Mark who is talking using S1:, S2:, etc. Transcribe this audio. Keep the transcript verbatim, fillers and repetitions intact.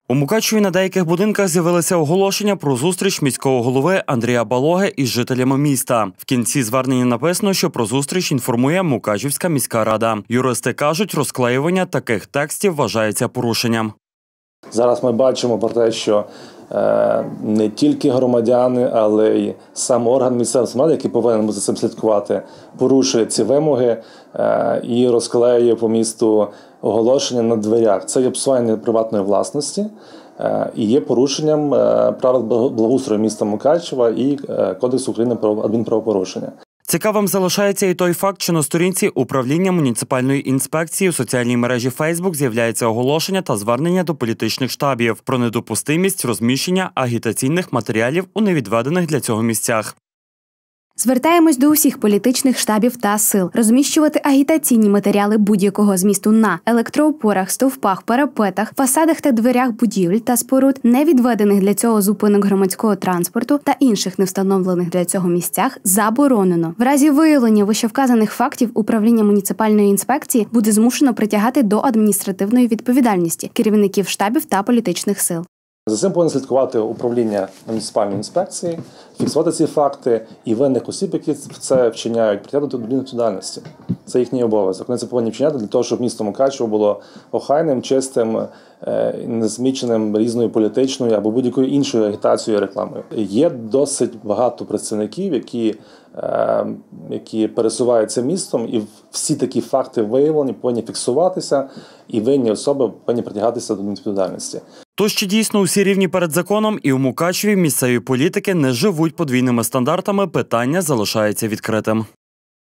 S1: У Мукачеві на деяких будинках з'явилися оголошення про зустріч міського голови Андрія Балоги із жителями міста. В кінці звернення написано, що про зустріч інформує Мукачевська міська рада. Юристи кажуть, розклеювання таких текстів вважається порушенням.
S2: Зараз ми бачимо про те, що не тільки громадяни, але й сам орган місцевої влади, який повинен за цим слідкувати, порушує ці вимоги і розклеює по місту оголошення на дверях. Це є псування приватної власності і є порушенням правил благоустрою міста Мукачева і Кодексу України про адмінправопорушення.
S1: Цікавим залишається і той факт, що на сторінці управління муніципальної інспекції у соціальній мережі Фейсбук з'являється оголошення та звернення до політичних штабів про недопустимість розміщення агітаційних матеріалів у невідведених для цього місцях.
S3: Звертаємось до усіх політичних штабів та сил. Розміщувати агітаційні матеріали будь-якого змісту на електроопорах, стовпах, парапетах, фасадах та дверях будівель та споруд, не відведених для цього зупинок громадського транспорту та інших невстановлених для цього місцях заборонено. В разі виявлення вищевказаних фактів управління муніципальної інспекції буде змушено притягати до адміністративної відповідальності керівників штабів та політичних сил.
S2: За цим повинно слідкувати управління муніципальної інспекції, фіксувати ці факти і винних осіб, які це вчиняють, притягнути до відповідальності. Це їхній обов'язок. Вони це повинні вчиняти для того, щоб місто Мукачево було охайним, чистим, не зміченим різною політичною або будь-якою іншою агітацією і рекламою. Є досить багато представників, які, які пересуваються містом, і всі такі факти виявлені, повинні фіксуватися, і винні особи повинні притягатися до відповідальності.
S1: Тож, чи дійсно усі рівні перед законом і у Мукачеві місцеві політики не живуть подвійними стандартами, питання залишається відкритим.